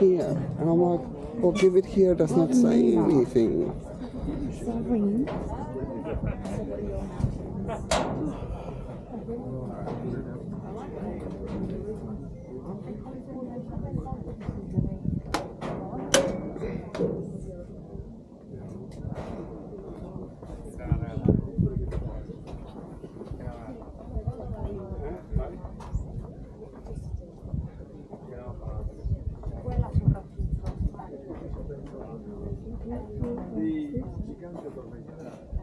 here. And I'm like, well, give it here does not say anything. Sorry. Di gigante tormentata.